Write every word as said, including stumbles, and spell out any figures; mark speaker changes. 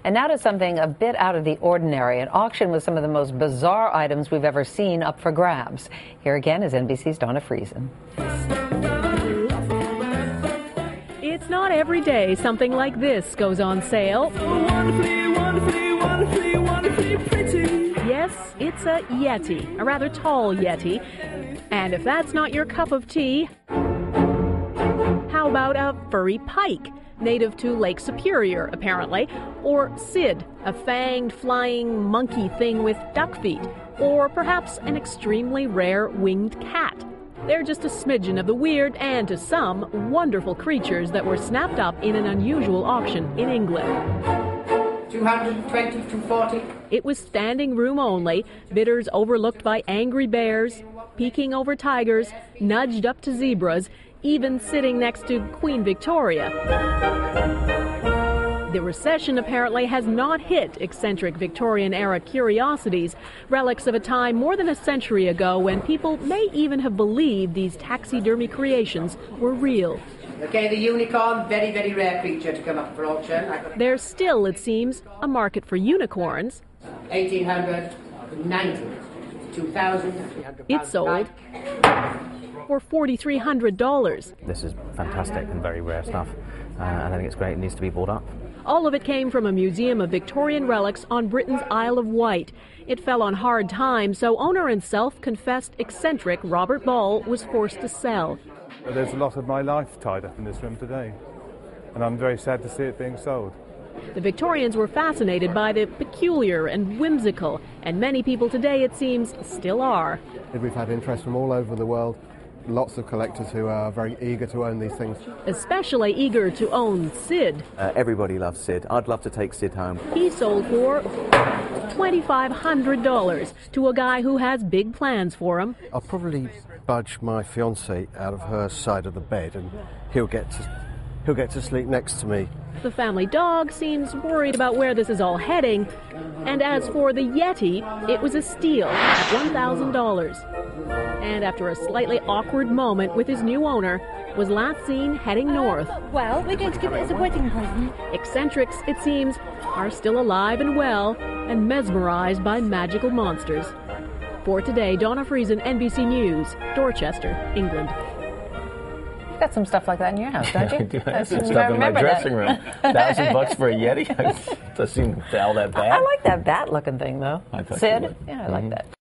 Speaker 1: And now to something a bit out of the ordinary, an auction with some of the most bizarre items we've ever seen up for grabs. Here again is N B C's Donna Friesen.
Speaker 2: It's not every day something like this goes on sale.
Speaker 3: So wonderfully, wonderfully, wonderfully, wonderfully pretty.
Speaker 2: Yes, it's a Yeti, a rather tall Yeti. And if that's not your cup of tea, how about a furry pike, native to Lake Superior, apparently, or Sid, a fanged flying monkey thing with duck feet, or perhaps an extremely rare winged cat. They're just a smidgen of the weird and, to some, wonderful creatures that were snapped up in an unusual auction in England.
Speaker 4: two hundred twenty, two forty.
Speaker 2: It was standing room only, bidders overlooked by angry bears, peeking over tigers, nudged up to zebras, even sitting next to Queen Victoria. The recession apparently has not hit eccentric Victorian-era curiosities, relics of a time more than a century ago when people may even have believed these taxidermy creations were real.
Speaker 4: Okay, the unicorn, very, very rare creature to come up for auction.
Speaker 2: There's still, it seems, a market for unicorns.
Speaker 4: eighteen ninety, two thousand.
Speaker 2: It sold for four thousand three hundred dollars.
Speaker 5: This is fantastic and very rare stuff, uh, and I think it's great. It needs to be bought up.
Speaker 2: All of it came from a museum of Victorian relics on Britain's Isle of Wight. It fell on hard times, so owner and self-confessed eccentric Robert Ball was forced to sell.
Speaker 6: There's a lot of my life tied up in this room today, and I'm very sad to see it being sold.
Speaker 2: The Victorians were fascinated by the peculiar and whimsical, and many people today, it seems, still are.
Speaker 7: We've had interest from all over the world. Lots of collectors who are very eager to own these things.
Speaker 2: Especially eager to own Sid.
Speaker 5: Uh, everybody loves Sid. I'd love to take Sid home.
Speaker 2: He sold for two thousand five hundred dollars to a guy who has big plans for him.
Speaker 7: I'll probably budge my fiancée out of her side of the bed and he'll get to, he'll get to sleep next to me.
Speaker 2: The family dog seems worried about where this is all heading. And as for the Yeti, it was a steal at one thousand dollars. And after a slightly awkward moment with his new owner, was last seen heading north.
Speaker 8: Well, we're going to give it as a wedding present.
Speaker 2: Eccentrics, it seems, are still alive and well and mesmerized by magical monsters. For today, Donna Friesen, N B C News, Dorchester, England.
Speaker 1: You've got some stuff like that in your house, don't you?
Speaker 9: I do have some stuff in my dressing room. Thousand bucks for a Yeti? Doesn't seem all that bad.
Speaker 1: I like that bat-looking thing, though.
Speaker 9: I thought
Speaker 1: Sid?
Speaker 9: you would.
Speaker 1: Yeah, I like
Speaker 9: Mm-hmm.
Speaker 1: that.